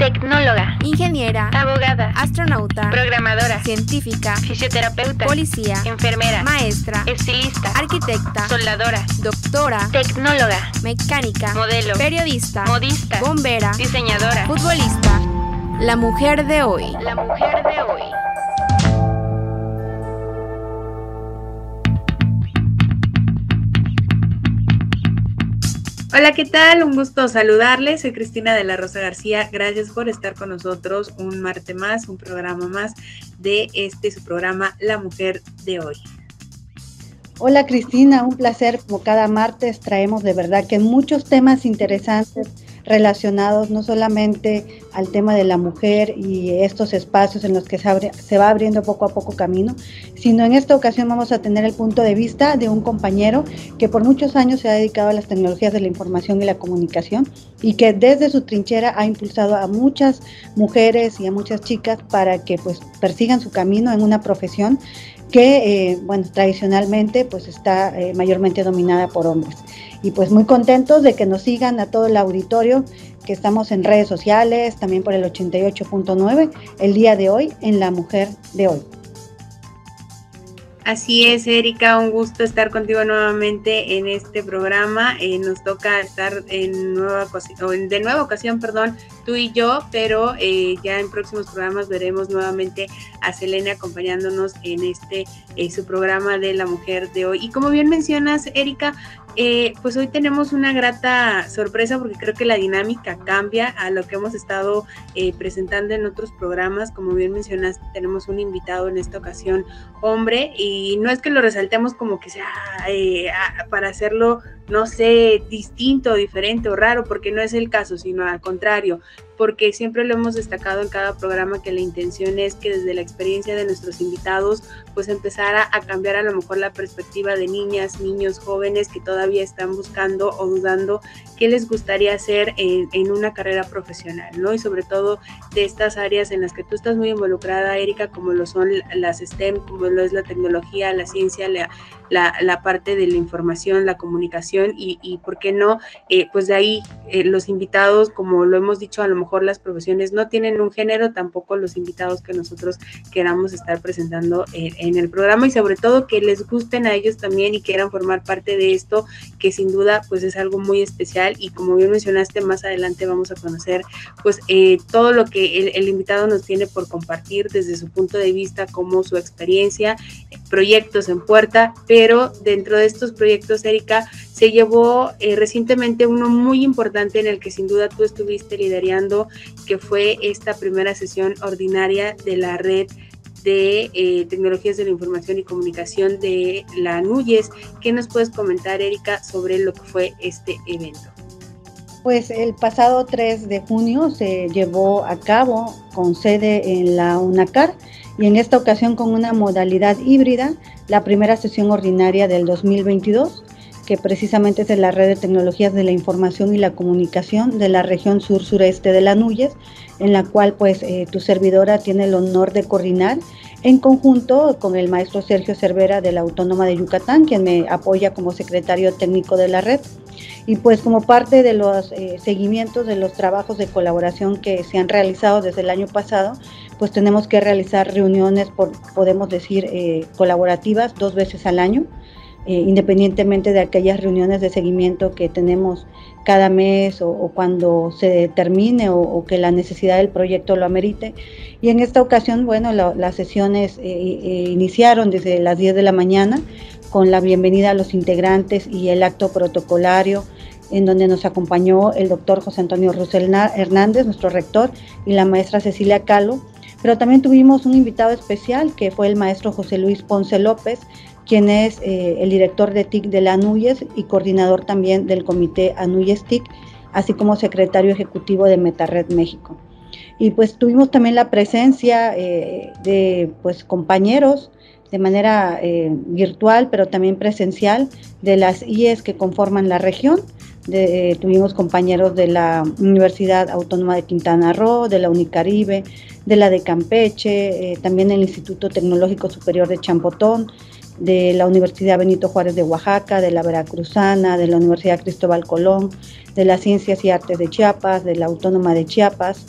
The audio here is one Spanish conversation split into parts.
tecnóloga, ingeniera, abogada, astronauta, programadora, científica, fisioterapeuta, policía, enfermera, maestra, estilista, arquitecta, soldadora, doctora, tecnóloga, mecánica, modelo, periodista, modista, bombera, diseñadora, futbolista. La mujer de hoy. La mujer de hoy. Hola, ¿qué tal? Un gusto saludarles. Soy Cristina de la Rosa García. Gracias por estar con nosotros un martes más, un programa más de su programa La Mujer de Hoy. Hola Cristina, un placer. Como cada martes traemos de verdad que muchos temas interesantes relacionados no solamente al tema de la mujer y estos espacios en los que se va abriendo poco a poco camino, sino en esta ocasión vamos a tener el punto de vista de un compañero que por muchos años se ha dedicado a las tecnologías de la información y la comunicación y que desde su trinchera ha impulsado a muchas mujeres y a muchas chicas para que pues persigan su camino en una profesión que tradicionalmente pues está mayormente dominada por hombres. Y pues muy contentos de que nos sigan a todo el auditorio, que estamos en redes sociales, también por el 88.9, el día de hoy en La Mujer de Hoy. Así es, Erika, un gusto estar contigo nuevamente en este programa. Nos toca estar de nueva ocasión, tú y yo, pero ya en próximos programas veremos nuevamente a Selene acompañándonos en su programa de La Mujer de Hoy. Y como bien mencionas, Erika, pues hoy tenemos una grata sorpresa porque creo que la dinámica cambia a lo que hemos estado presentando en otros programas. Como bien mencionaste, tenemos un invitado en esta ocasión, hombre, y no es que lo resaltemos como que sea para hacerlo, no sé, distinto, diferente o raro, porque no es el caso, sino al contrario, porque siempre lo hemos destacado en cada programa que la intención es que desde la experiencia de nuestros invitados pues empezara a cambiar a lo mejor la perspectiva de niñas, niños, jóvenes que todavía están buscando o dudando qué les gustaría hacer en una carrera profesional, ¿no? Y sobre todo de estas áreas en las que tú estás muy involucrada, Erika, como lo son las STEM, como lo es la tecnología, la ciencia, la parte de la información, la comunicación y ¿por qué no? Pues de ahí los invitados, como lo hemos dicho, a lo mejor las profesiones no tienen un género, tampoco los invitados que nosotros queramos estar presentando en el programa y sobre todo que les gusten a ellos también y quieran formar parte de esto, que sin duda pues es algo muy especial y como bien mencionaste, más adelante vamos a conocer pues todo lo que el invitado nos tiene por compartir desde su punto de vista, como su experiencia, proyectos en puerta, pero dentro de estos proyectos, Erika, se llevó recientemente uno muy importante en el que sin duda tú estuviste liderando, que fue esta primera sesión ordinaria de la red de tecnologías de la información y comunicación de la NUYES. ¿Qué nos puedes comentar, Erika, sobre lo que fue este evento? Pues el pasado 3 de junio se llevó a cabo con sede en la UNACAR y en esta ocasión con una modalidad híbrida, la primera sesión ordinaria del 2022, que precisamente es de la Red de Tecnologías de la Información y la Comunicación de la región sur-sureste de la NUYES, en la cual pues tu servidora tiene el honor de coordinar en conjunto con el maestro Sergio Cervera de la Autónoma de Yucatán, quien me apoya como secretario técnico de la red. Y pues como parte de los seguimientos de los trabajos de colaboración que se han realizado desde el año pasado, pues tenemos que realizar reuniones, podemos decir, colaborativas 2 veces al año, independientemente de aquellas reuniones de seguimiento que tenemos cada mes o cuando se determine o que la necesidad del proyecto lo amerite. Y en esta ocasión, bueno, las sesiones iniciaron desde las 10 de la mañana con la bienvenida a los integrantes y el acto protocolario, en donde nos acompañó el doctor José Antonio Russell Hernández, nuestro rector, y la maestra Cecilia Calo, pero también tuvimos un invitado especial que fue el maestro José Luis Ponce López, quien es el director de TIC de la ANUYES y coordinador también del comité ANUYES TIC, así como secretario ejecutivo de MetaRed México. Y pues tuvimos también la presencia de pues compañeros de manera virtual, pero también presencial, de las IES que conforman la región. Tuvimos compañeros de la Universidad Autónoma de Quintana Roo, de la Unicaribe, de la de Campeche, también del Instituto Tecnológico Superior de Champotón, de la Universidad Benito Juárez de Oaxaca, de la Veracruzana, de la Universidad Cristóbal Colón, de las Ciencias y Artes de Chiapas, de la Autónoma de Chiapas,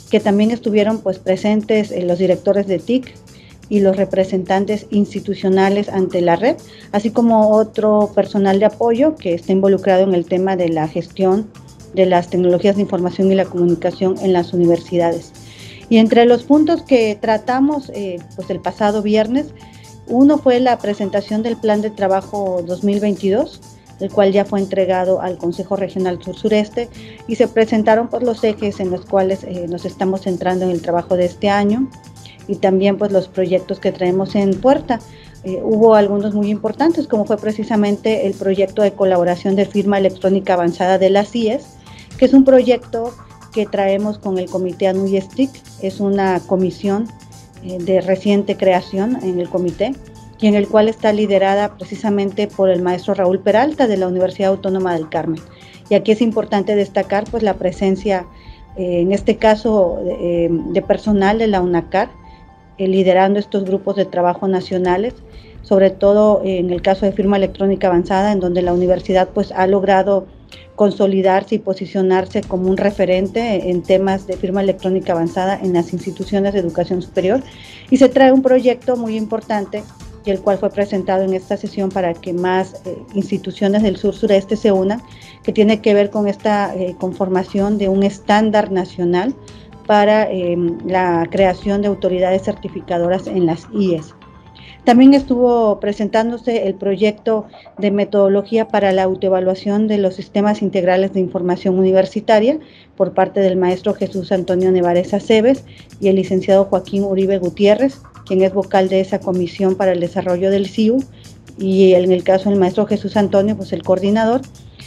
que también estuvieron pues presentes los directores de TIC y los representantes institucionales ante la red, así como otro personal de apoyo que está involucrado en el tema de la gestión de las tecnologías de información y la comunicación en las universidades. Y entre los puntos que tratamos pues el pasado viernes, uno fue la presentación del Plan de Trabajo 2022, el cual ya fue entregado al Consejo Regional Sur-Sureste, y se presentaron pues los ejes en los cuales nos estamos centrando en el trabajo de este año, y también pues los proyectos que traemos en puerta. Hubo algunos muy importantes, como fue precisamente el proyecto de colaboración de firma electrónica avanzada de las IES, que es un proyecto que traemos con el Comité ANUYES-TIC. Es una comisión de reciente creación en el comité, y en el cual está liderada precisamente por el maestro Raúl Peralta de la Universidad Autónoma del Carmen. Y aquí es importante destacar pues la presencia, en este caso, de personal de la UNACAR, liderando estos grupos de trabajo nacionales, sobre todo en el caso de firma electrónica avanzada, en donde la universidad pues ha logrado consolidarse y posicionarse como un referente en temas de firma electrónica avanzada en las instituciones de educación superior, y se trae un proyecto muy importante, y el cual fue presentado en esta sesión para que más instituciones del sur-sureste se unan, que tiene que ver con esta conformación de un estándar nacional para la creación de autoridades certificadoras en las IES. También estuvo presentándose el proyecto de metodología para la autoevaluación de los sistemas integrales de información universitaria por parte del maestro Jesús Antonio Nevares Aceves y el licenciado Joaquín Uribe Gutiérrez, quien es vocal de esa comisión para el desarrollo del CIU, y en el caso del maestro Jesús Antonio, pues el coordinador.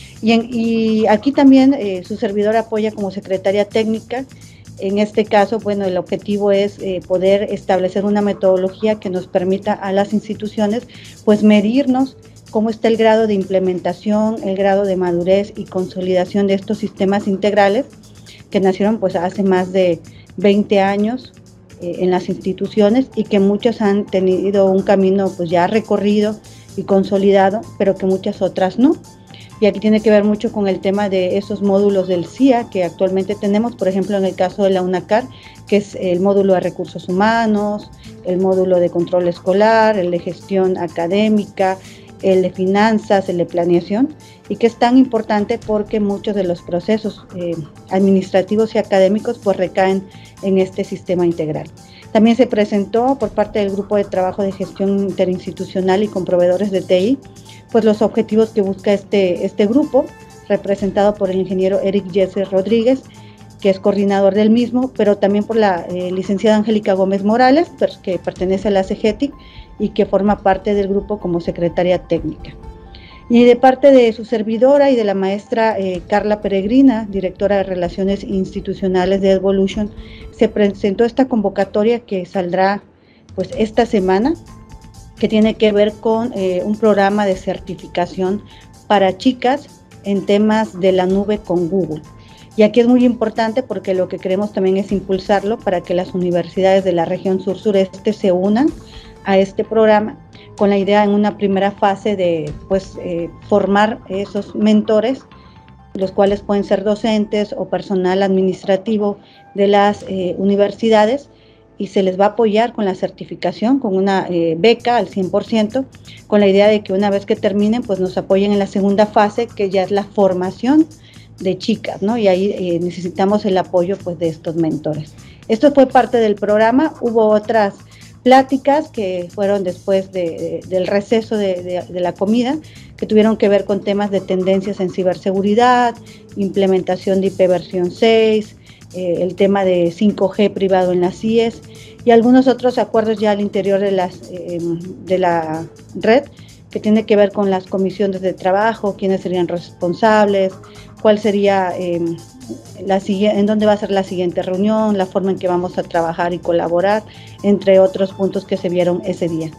Y aquí también su servidor apoya como secretaria técnica. En este caso, bueno, el objetivo es poder establecer una metodología que nos permita a las instituciones pues medirnos cómo está el grado de implementación, el grado de madurez y consolidación de estos sistemas integrales que nacieron pues hace más de 20 años en las instituciones, y que muchos han tenido un camino pues ya recorrido y consolidado, pero que muchas otras no. Y aquí tiene que ver mucho con el tema de esos módulos del CIA que actualmente tenemos, por ejemplo, en el caso de la UNACAR, que es el módulo de recursos humanos, el módulo de control escolar, el de gestión académica, el de finanzas, el de planeación, y que es tan importante porque muchos de los procesos administrativos y académicos pues recaen en este sistema integral. También se presentó por parte del Grupo de Trabajo de Gestión Interinstitucional y con proveedores de TI, pues los objetivos que busca este grupo, representado por el ingeniero Eric Jesse Rodríguez, que es coordinador del mismo, pero también por la licenciada Angélica Gómez Morales, que pertenece a la CEGETIC y que forma parte del grupo como secretaria técnica. Y de parte de su servidora y de la maestra Carla Peregrina, directora de Relaciones Institucionales de Evolution, se presentó esta convocatoria que saldrá pues esta semana, que tiene que ver con un programa de certificación para chicas en temas de la nube con Google. Y aquí es muy importante porque lo que queremos también es impulsarlo para que las universidades de la región sur-sureste se unan a este programa, con la idea en una primera fase de formar esos mentores, los cuales pueden ser docentes o personal administrativo de las universidades, y se les va a apoyar con la certificación, con una beca al 100%, con la idea de que una vez que terminen, pues nos apoyen en la segunda fase, que ya es la formación de chicas, ¿no? Y ahí necesitamos el apoyo pues de estos mentores. Esto fue parte del programa. Hubo otras pláticas que fueron después del receso de la comida, que tuvieron que ver con temas de tendencias en ciberseguridad, implementación de IP versión 6, el tema de 5G privado en las IES y algunos otros acuerdos ya al interior de la red, que tiene que ver con las comisiones de trabajo, quiénes serían responsables, cuál sería en dónde va a ser la siguiente reunión, la forma en que vamos a trabajar y colaborar, entre otros puntos que se vieron ese día.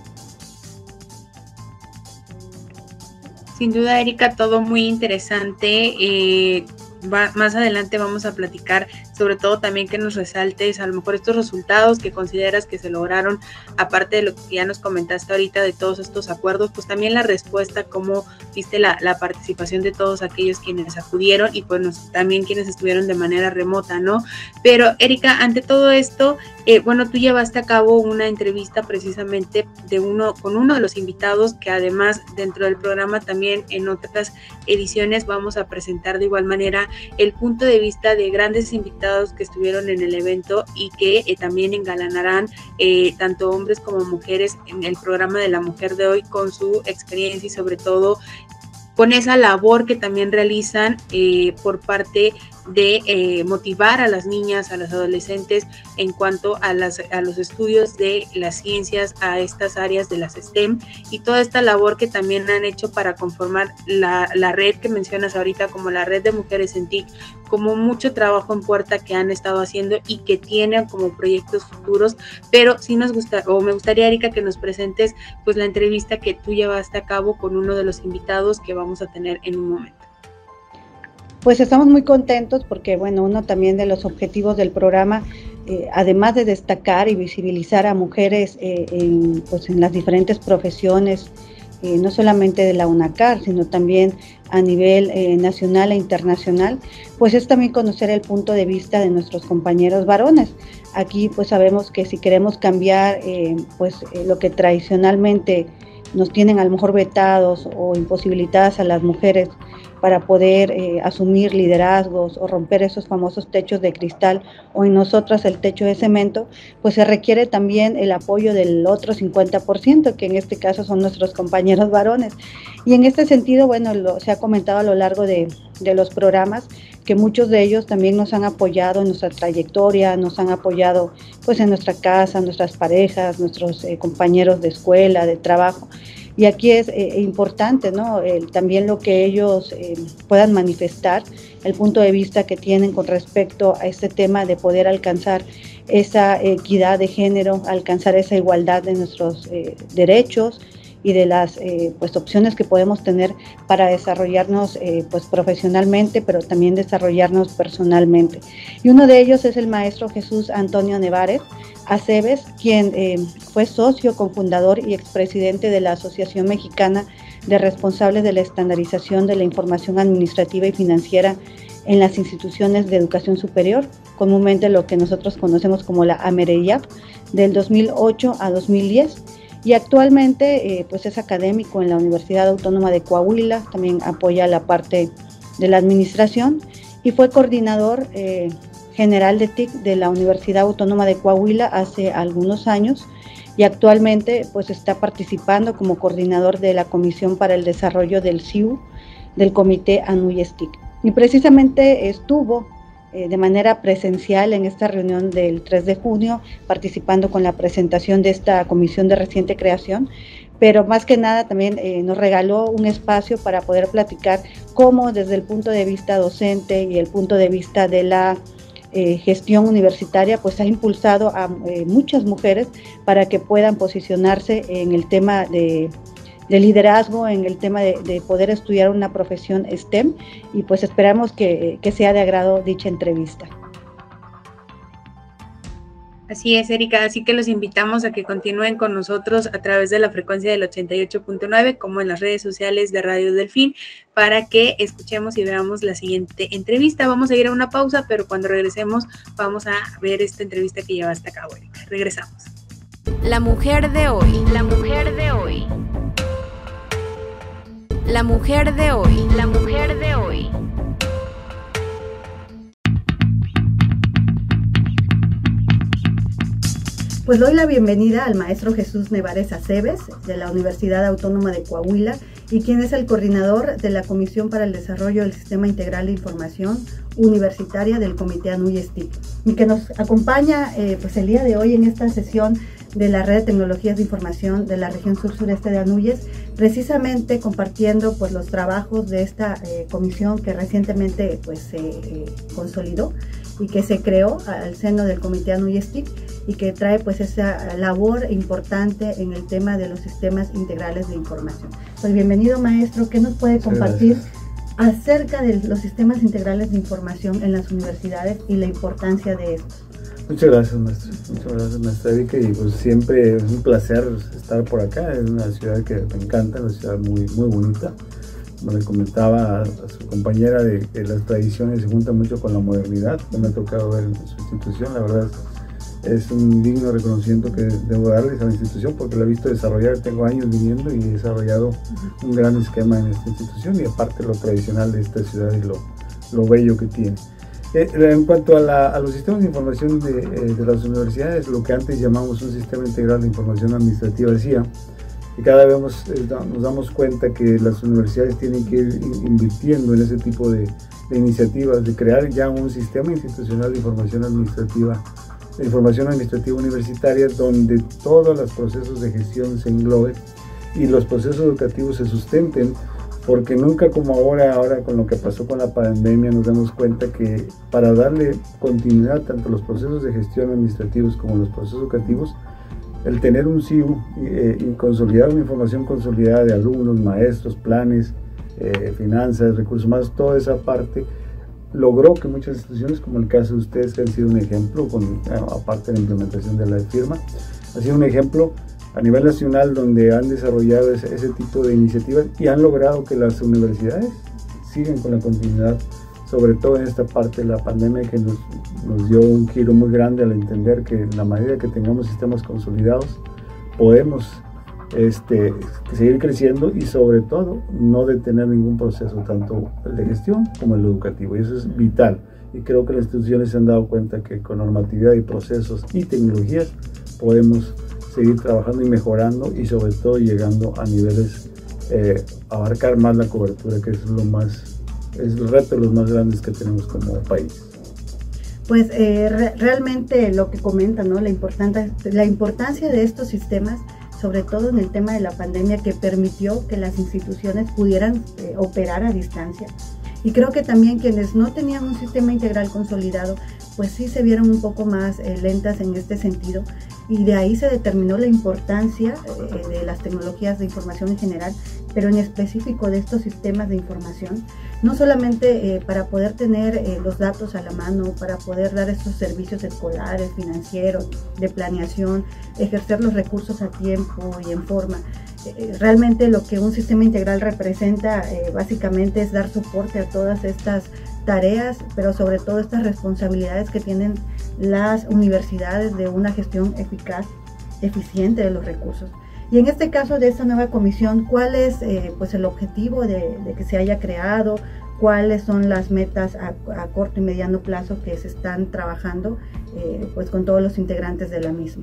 Sin duda, Erika, todo muy interesante. Más adelante vamos a platicar sobre todo también que nos resaltes a lo mejor estos resultados que consideras que se lograron, aparte de lo que ya nos comentaste ahorita de todos estos acuerdos, pues también la respuesta, cómo viste la participación de todos aquellos quienes acudieron y pues también quienes estuvieron de manera remota, ¿no? Pero Erika, ante todo esto, bueno, tú llevaste a cabo una entrevista precisamente con uno de los invitados que además dentro del programa también en otras ediciones vamos a presentar de igual manera el punto de vista de grandes invitados que estuvieron en el evento y que también engalanarán tanto hombres como mujeres en el programa de La Mujer de Hoy con su experiencia y sobre todo con esa labor que también realizan por parte de motivar a las niñas, a las adolescentes en cuanto a los estudios de las ciencias, a estas áreas de las STEM y toda esta labor que también han hecho para conformar la red que mencionas ahorita como la red de mujeres en TIC, como mucho trabajo en puerta que han estado haciendo y que tienen como proyectos futuros, pero sí me gustaría, Erika, que nos presentes pues la entrevista que tú llevaste a cabo con uno de los invitados que vamos a tener en un momento. Pues estamos muy contentos porque, bueno, uno también de los objetivos del programa, además de destacar y visibilizar a mujeres en las diferentes profesiones, no solamente de la UNACAR, sino también a nivel nacional e internacional, pues es también conocer el punto de vista de nuestros compañeros varones. Aquí pues sabemos que si queremos cambiar lo que tradicionalmente nos tienen a lo mejor vetados o imposibilitadas a las mujeres para poder asumir liderazgos o romper esos famosos techos de cristal o en nosotras el techo de cemento, pues se requiere también el apoyo del otro 50%, que en este caso son nuestros compañeros varones. Y en este sentido, bueno, se ha comentado a lo largo de los programas que muchos de ellos también nos han apoyado en nuestra trayectoria, nos han apoyado pues en nuestra casa, nuestras parejas, nuestros compañeros de escuela, de trabajo. Y aquí es importante, ¿no? También lo que ellos puedan manifestar, el punto de vista que tienen con respecto a este tema de poder alcanzar esa equidad de género, alcanzar esa igualdad de nuestros derechos y de las opciones que podemos tener para desarrollarnos profesionalmente, pero también desarrollarnos personalmente. Y uno de ellos es el maestro Jesús Antonio Nevares Aceves, quien fue socio, cofundador y expresidente de la Asociación Mexicana de Responsables de la Estandarización de la Información Administrativa y Financiera en las instituciones de educación superior, comúnmente lo que nosotros conocemos como la AMEREIAP, del 2008 a 2010. Y actualmente es académico en la Universidad Autónoma de Coahuila, también apoya la parte de la administración y fue coordinador general de TIC de la Universidad Autónoma de Coahuila hace algunos años y actualmente pues está participando como coordinador de la Comisión para el Desarrollo del CIU del Comité ANUYES TIC. Y precisamente estuvo de manera presencial en esta reunión del 3 de junio, participando con la presentación de esta comisión de reciente creación, pero más que nada también nos regaló un espacio para poder platicar cómo desde el punto de vista docente y el punto de vista de la gestión universitaria, pues ha impulsado a muchas mujeres para que puedan posicionarse en el tema de liderazgo, en el tema de poder estudiar una profesión STEM y pues esperamos que sea de agrado dicha entrevista. Así es, Erika, así que los invitamos a que continúen con nosotros a través de la frecuencia del 88.9 como en las redes sociales de Radio Delfín para que escuchemos y veamos la siguiente entrevista. Vamos a ir a una pausa, pero cuando regresemos vamos a ver esta entrevista que llevaste a cabo, Erika. Regresamos. La mujer de hoy. La mujer de hoy. La mujer de hoy. La mujer de hoy. Pues doy la bienvenida al maestro Jesús Nevares Aceves de la Universidad Autónoma de Coahuila y quien es el coordinador de la Comisión para el Desarrollo del Sistema Integral de Información Universitaria del Comité ANUYES TIC y que nos acompaña el día de hoy en esta sesión de la Red de Tecnologías de Información de la región sur-sureste de ANUYES, precisamente compartiendo pues los trabajos de esta comisión que recientemente se consolidó y que se creó al seno del Comité ANUYES TIC y que trae pues esa labor importante en el tema de los sistemas integrales de información. Pues bienvenido, maestro, ¿qué nos puede compartir acerca de los sistemas integrales de información en las universidades y la importancia de estos. Muchas gracias, maestra. Muchas gracias, maestra Erika. Y pues siempre es un placer estar por acá. Es una ciudad que me encanta, una ciudad muy, muy bonita. Como le comentaba a su compañera, de que las tradiciones se juntan mucho con la modernidad, que me ha tocado ver en su institución. La verdad es un digno reconocimiento que debo darles a la institución, porque la he visto desarrollar. Tengo años viniendo y he desarrollado un gran esquema en esta institución, y aparte lo tradicional de esta ciudad y lo bello que tiene. En cuanto a los sistemas de información de las universidades, lo que antes llamamos un sistema integral de información administrativa, decía, y cada vez nos damos cuenta que las universidades tienen que ir invirtiendo en ese tipo de iniciativas, de crear ya un sistema institucional de información administrativa universitaria, donde todos los procesos de gestión se engloben y los procesos educativos se sustenten, porque nunca como ahora con lo que pasó con la pandemia nos damos cuenta que para darle continuidad tanto a los procesos de gestión administrativos como a los procesos educativos, el tener un CIU y consolidar una información consolidada de alumnos, maestros, planes, finanzas, recursos humanos, toda esa parte logró que muchas instituciones, como el caso de ustedes, que han sido un ejemplo, aparte de la implementación de la firma, ha sido un ejemplo a nivel nacional donde han desarrollado ese tipo de iniciativas y han logrado que las universidades sigan con la continuidad, sobre todo en esta parte de la pandemia, que nos dio un giro muy grande al entender que en la medida que tengamos sistemas consolidados podemos seguir creciendo y sobre todo no detener ningún proceso, tanto el de gestión como el educativo, y eso es vital. Y creo que las instituciones se han dado cuenta que con normatividad y procesos y tecnologías podemos seguir trabajando y mejorando, y sobre todo llegando a niveles, abarcar más la cobertura, que es el reto de los más grandes que tenemos como país. Pues realmente lo que comentan, ¿no? La importancia de estos sistemas, sobre todo en el tema de la pandemia, que permitió que las instituciones pudieran operar a distancia. Y creo que también quienes no tenían un sistema integral consolidado, pues sí se vieron un poco más lentas en este sentido, y de ahí se determinó la importancia de las tecnologías de información en general, pero en específico de estos sistemas de información, no solamente para poder tener los datos a la mano, para poder dar estos servicios escolares, financieros, de planeación, ejercer los recursos a tiempo y en forma. Realmente lo que un sistema integral representa básicamente es dar soporte a todas estas tareas, pero sobre todo estas responsabilidades que tienen las universidades de una gestión eficaz, eficiente de los recursos. Y en este caso de esta nueva comisión, ¿cuál es pues el objetivo de que se haya creado? ¿Cuáles son las metas a corto y mediano plazo que se están trabajando pues con todos los integrantes de la misma?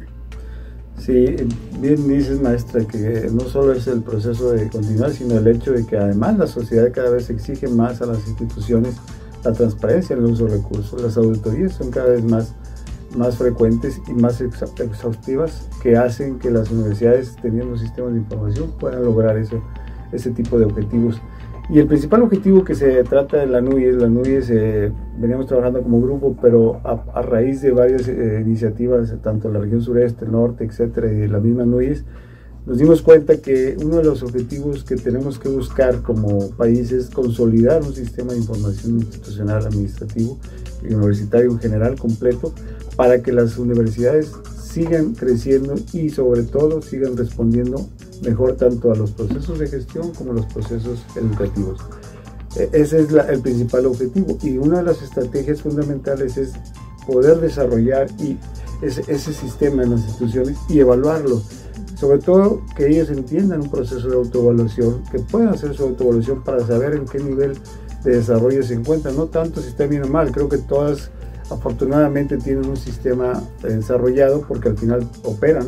Sí, bien dices, maestra, que no solo es el proceso de continuar, sino el hecho de que además la sociedad cada vez exige más a las instituciones la transparencia en el uso de recursos. Las auditorías son cada vez más frecuentes y más exhaustivas, que hacen que las universidades, teniendo sistemas de información, puedan lograr ese tipo de objetivos. Y el principal objetivo que se trata de la NUYES, veníamos trabajando como grupo, pero a raíz de varias iniciativas, tanto en la región sureste, norte, etcétera, y de la misma NUYES, nos dimos cuenta que uno de los objetivos que tenemos que buscar como país es consolidar un sistema de información institucional, administrativo y universitario en general completo, para que las universidades sigan creciendo y sobre todo sigan respondiendo mejor tanto a los procesos de gestión como a los procesos educativos. Ese es el principal objetivo, y una de las estrategias fundamentales es poder desarrollar ese sistema en las instituciones y evaluarlo. Sobre todo que ellos entiendan un proceso de autoevaluación, que puedan hacer su autoevaluación para saber en qué nivel de desarrollo se encuentran, no tanto si está bien o mal. Creo que todas afortunadamente tienen un sistema desarrollado, porque al final operan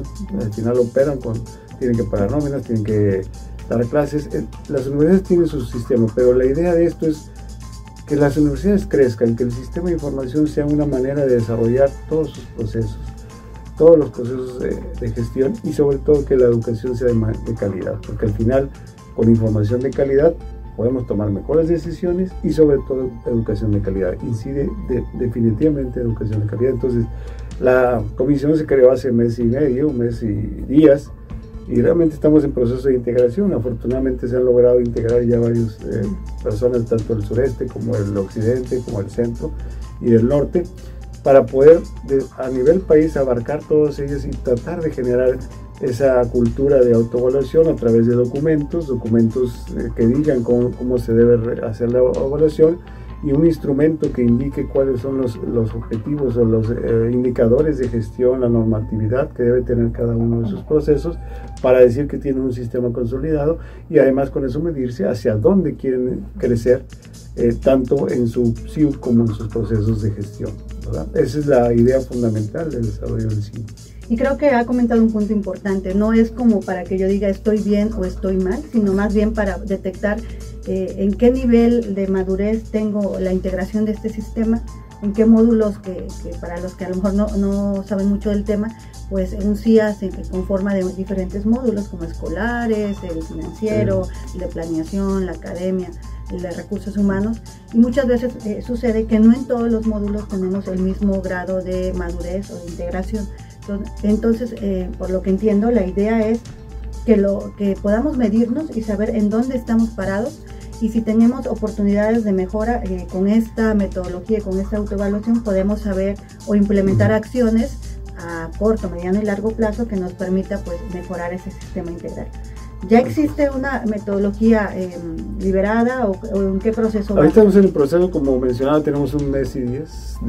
tienen que pagar nóminas, tienen que dar clases. Las universidades tienen su sistema, pero la idea de esto es que las universidades crezcan, que el sistema de información sea una manera de desarrollar todos sus procesos, todos los procesos de gestión, y sobre todo que la educación sea de calidad, porque al final con información de calidad podemos tomar mejores decisiones, y sobre todo educación de calidad. Incide definitivamente educación de calidad. Entonces la comisión se creó hace mes y medio, un mes y días, y realmente estamos en proceso de integración. Afortunadamente se han logrado integrar ya varias personas, tanto del sureste como del occidente, como del centro y del norte, para poder a nivel país abarcar todos ellos y tratar de generar esa cultura de autoevaluación a través de documentos que digan cómo se debe hacer la evaluación, y un instrumento que indique cuáles son los objetivos o los indicadores de gestión, la normatividad que debe tener cada uno de sus procesos, para decir que tienen un sistema consolidado, y además con eso medirse hacia dónde quieren crecer, tanto en su CIU como en sus procesos de gestión, ¿verdad? Esa es la idea fundamental del desarrollo del CIU. Y creo que ha comentado un punto importante, no es como para que yo diga estoy bien o estoy mal, sino más bien para detectar en qué nivel de madurez tengo la integración de este sistema, en qué módulos, que para los que a lo mejor no saben mucho del tema, pues un CIA se conforma de diferentes módulos como escolares, el financiero, el de planeación, la academia, el de recursos humanos, y muchas veces sucede que no en todos los módulos tenemos el mismo grado de madurez o de integración. Entonces, por lo que entiendo, la idea es que podamos medirnos y saber en dónde estamos parados, y si tenemos oportunidades de mejora con esta metodología y con esta autoevaluación, podemos saber o implementar acciones a corto, mediano y largo plazo que nos permita pues mejorar ese sistema integral. ¿Ya existe una metodología liberada o en qué proceso va? Ahorita estamos en el proceso, como mencionaba, tenemos un mes y 10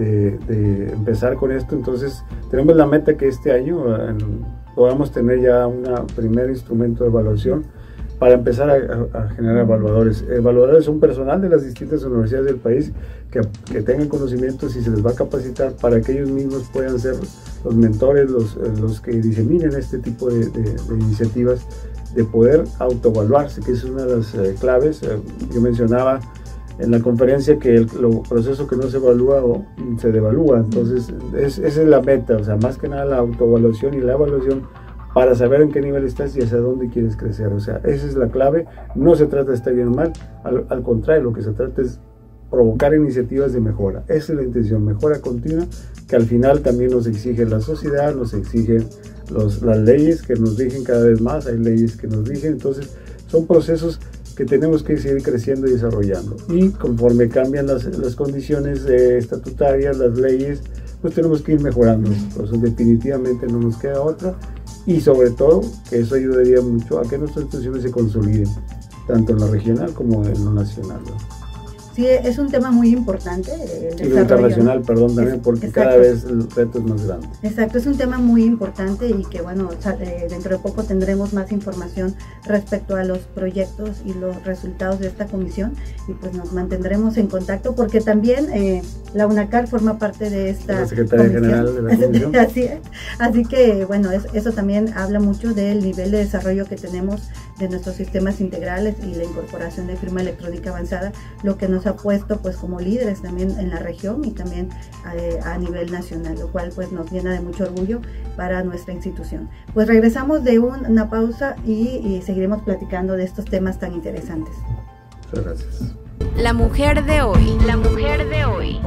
de empezar con esto. Entonces tenemos la meta que este año podamos tener ya un primer instrumento de evaluación para empezar a generar evaluadores. Evaluadores son personal de las distintas universidades del país que tengan conocimientos, y se les va a capacitar para que ellos mismos puedan ser los mentores, los que diseminen este tipo de iniciativas, de poder autoevaluarse, que es una de las claves. Yo mencionaba en la conferencia que el proceso que no se evalúa se devalúa. Entonces esa es la meta, o sea, más que nada la autoevaluación y la evaluación, para saber en qué nivel estás y hacia dónde quieres crecer. O sea, esa es la clave. No se trata de estar bien o mal, al contrario, lo que se trata es provocar iniciativas de mejora. Esa es la intención, mejora continua, que al final también nos exige la sociedad, nos exigen las leyes que nos rigen cada vez más, hay leyes que nos rigen. Entonces son procesos que tenemos que seguir creciendo y desarrollando, y conforme cambian las condiciones estatutarias, las leyes, pues tenemos que ir mejorando. Entonces definitivamente no nos queda otra, y sobre todo que eso ayudaría mucho a que nuestras instituciones se consoliden, tanto en lo regional como en lo nacional, ¿no? Sí, es un tema muy importante. Y lo internacional, perdón, también, porque exacto, cada vez el reto es más grande. Exacto, es un tema muy importante, y que bueno, dentro de poco tendremos más información respecto a los proyectos y los resultados de esta comisión, y pues nos mantendremos en contacto, porque también la UNACAR forma parte de esta la Secretaría General de la Comisión. Así que bueno, eso también habla mucho del nivel de desarrollo que tenemos de nuestros sistemas integrales y la incorporación de firma electrónica avanzada, lo que nos ha puesto pues como líderes también en la región y también a nivel nacional, lo cual pues nos llena de mucho orgullo para nuestra institución. Pues regresamos de una pausa y seguiremos platicando de estos temas tan interesantes. Muchas gracias. La mujer de hoy. La mujer de hoy.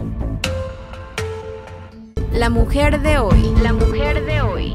La mujer de hoy. La mujer de hoy.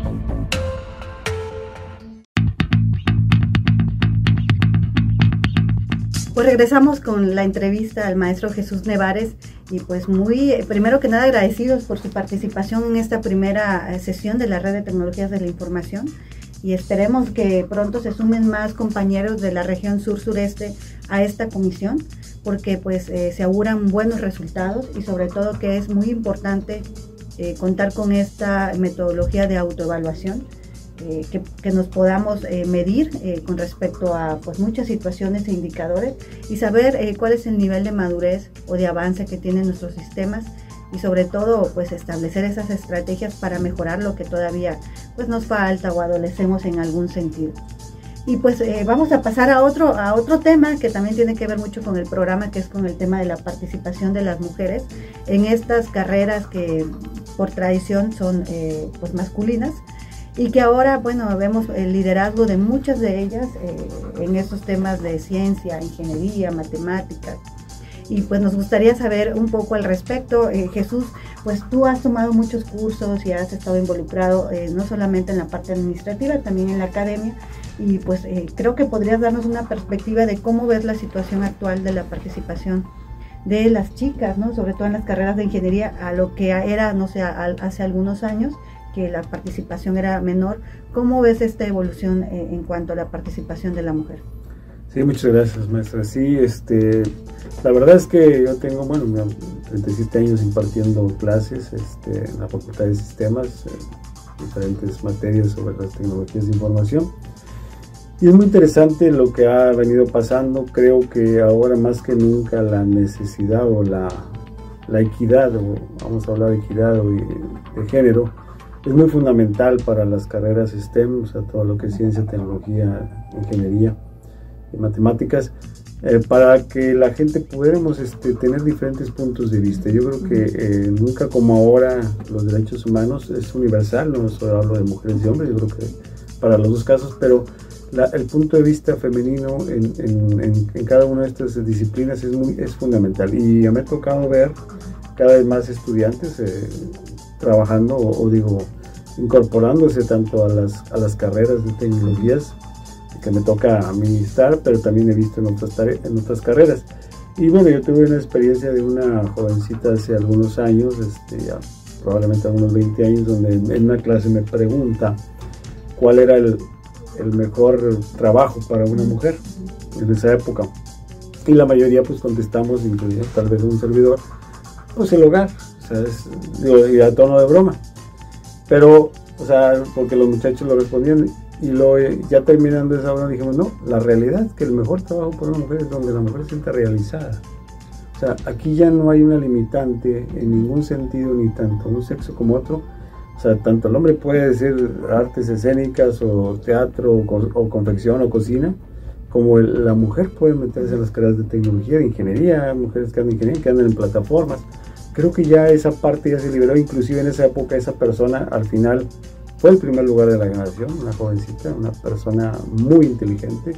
Pues regresamos con la entrevista al maestro Jesús Nevares, y pues primero que nada agradecidos por su participación en esta primera sesión de la Red de Tecnologías de la Información, y esperemos que pronto se sumen más compañeros de la región sur-sureste a esta comisión, porque pues se auguran buenos resultados, y sobre todo que es muy importante contar con esta metodología de autoevaluación, que nos podamos medir con respecto a pues muchas situaciones e indicadores, y saber cuál es el nivel de madurez o de avance que tienen nuestros sistemas, y sobre todo pues establecer esas estrategias para mejorar lo que todavía pues nos falta o adolecemos en algún sentido. Y pues vamos a pasar a otro tema que también tiene que ver mucho con el programa, que es con el tema de la participación de las mujeres en estas carreras que por tradición son pues masculinas, y que ahora, bueno, vemos el liderazgo de muchas de ellas en estos temas de ciencia, ingeniería, matemáticas, y pues nos gustaría saber un poco al respecto. Jesús, pues tú has tomado muchos cursos y has estado involucrado no solamente en la parte administrativa, también en la academia, y pues creo que podrías darnos una perspectiva de cómo ves la situación actual de la participación de las chicas, ¿no? Sobre todo en las carreras de ingeniería, a lo que era, no sé, hace algunos años, que la participación era menor. ¿Cómo ves esta evolución en cuanto a la participación de la mujer? Sí, muchas gracias, maestra. Sí, la verdad es que yo tengo, 37 años impartiendo clases en la Facultad de Sistemas, diferentes materias sobre las tecnologías de información. Y es muy interesante lo que ha venido pasando. Creo que ahora más que nunca la necesidad o la equidad, o vamos a hablar de equidad o de género, es muy fundamental para las carreras STEM, o sea, todo lo que es ciencia, tecnología, ingeniería y matemáticas, para que la gente pudiéramos tener diferentes puntos de vista. Yo creo que nunca como ahora los derechos humanos es universal, no solo hablo de mujeres y hombres, yo creo que para los dos casos, pero el punto de vista femenino en cada una de estas disciplinas es fundamental, y ya me ha tocado ver cada vez más estudiantes trabajando incorporándose tanto a las carreras de tecnologías que me toca a mí estar, pero también he visto en otras carreras. Y bueno, yo tuve una experiencia de una jovencita hace algunos años, ya probablemente algunos 20 años, donde en una clase me pregunta cuál era el mejor trabajo para una mujer en esa época, y la mayoría pues contestamos, incluido tal vez un servidor, pues el hogar, o sea, y a tono de broma, pero, o sea, porque los muchachos lo respondían, y ya terminando esa hora dijimos, no, la realidad es que el mejor trabajo para una mujer es donde la mujer se sienta realizada. O sea, aquí ya no hay una limitante en ningún sentido, ni tanto un sexo como otro. O sea, tanto el hombre puede decir artes escénicas o teatro o confección o cocina, como la mujer puede meterse en las carreras de tecnología, de ingeniería, mujeres que andan en ingeniería, que andan en plataformas. Creo que ya esa parte ya se liberó, inclusive en esa época esa persona al final fue el primer lugar de la generación, una jovencita, una persona muy inteligente.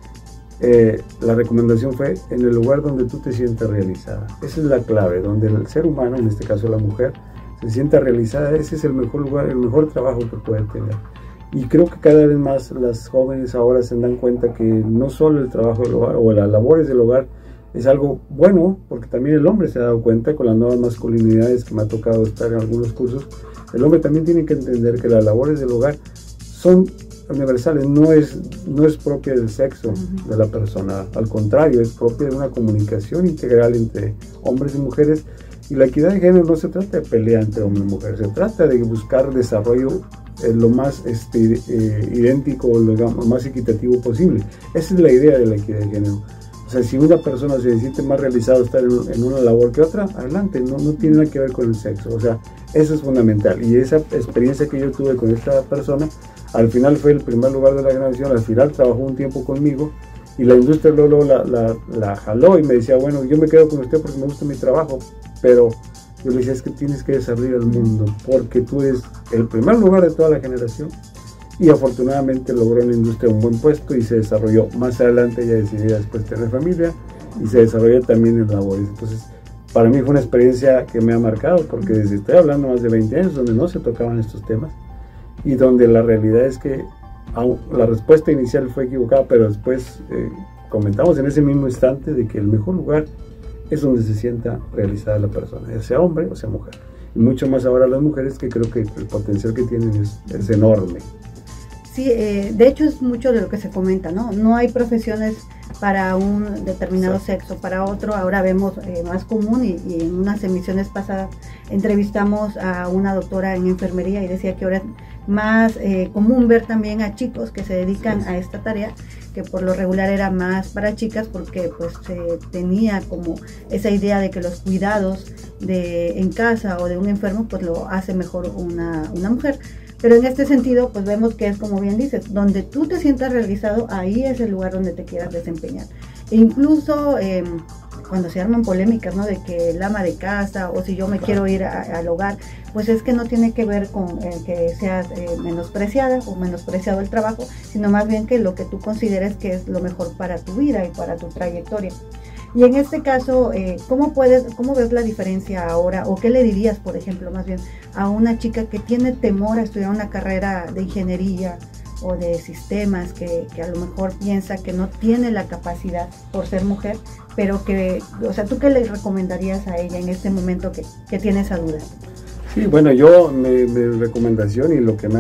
La recomendación fue en el lugar donde tú te sientas realizada. Esa es la clave, donde el ser humano, en este caso la mujer, se sienta realizada. Ese es el mejor lugar, el mejor trabajo que puede tener. Y creo que cada vez más las jóvenes ahora se dan cuenta que no solo el trabajo del hogar o las labores del hogar es algo bueno, porque también el hombre se ha dado cuenta con las nuevas masculinidades que me ha tocado estar en algunos cursos. El hombre también tiene que entender que las labores del hogar son universales, no es propia del sexo de la persona, al contrario, es propia de una comunicación integral entre hombres y mujeres. Y la equidad de género no se trata de pelea entre hombre y mujer, se trata de buscar desarrollo lo más idéntico, lo más equitativo posible. Esa es la idea de la equidad de género. O sea, si una persona se siente más realizada estar en una labor que otra, adelante, no tiene nada que ver con el sexo. O sea, eso es fundamental. Y esa experiencia que yo tuve con esta persona, al final fue el primer lugar de la generación, al final trabajó un tiempo conmigo, y la industria luego la jaló y me decía, bueno, yo me quedo con usted porque me gusta mi trabajo, pero yo le decía, es que tienes que desarrollar el mundo, porque tú eres el primer lugar de toda la generación. Y afortunadamente logró en la industria un buen puesto y se desarrolló. Más adelante ella decidió después tener familia y se desarrolló también en labores. Entonces, para mí fue una experiencia que me ha marcado, porque desde estoy hablando más de 20 años donde no se tocaban estos temas y donde la realidad es que la respuesta inicial fue equivocada, pero después comentamos en ese mismo instante de que el mejor lugar es donde se sienta realizada la persona, ya sea hombre o sea mujer. Y mucho más ahora las mujeres, que creo que el potencial que tienen es enorme. Sí, de hecho es mucho de lo que se comenta, ¿no? No hay profesiones para un determinado sexo, para otro. Ahora vemos más común, y en unas emisiones pasadas entrevistamos a una doctora en enfermería y decía que ahora es más común ver también a chicos que se dedican a esta tarea, que por lo regular era más para chicas, porque pues se tenía como esa idea de que los cuidados en casa o de un enfermo pues lo hace mejor una mujer. Pero en este sentido, pues vemos que es como bien dices, donde tú te sientas realizado, ahí es el lugar donde te quieras desempeñar. E incluso cuando se arman polémicas, ¿no? De que el ama de casa, o si yo me quiero ir al hogar, pues es que no tiene que ver con que seas menospreciada o menospreciado el trabajo, sino más bien que lo que tú consideres que es lo mejor para tu vida y para tu trayectoria. Y en este caso, ¿cómo ves la diferencia ahora? ¿O qué le dirías, por ejemplo, más bien, a una chica que tiene temor a estudiar una carrera de ingeniería o de sistemas, que a lo mejor piensa que no tiene la capacidad por ser mujer, pero que, o sea, ¿tú qué le recomendarías a ella en este momento que tiene esa duda? Sí, bueno, yo, mi recomendación y lo que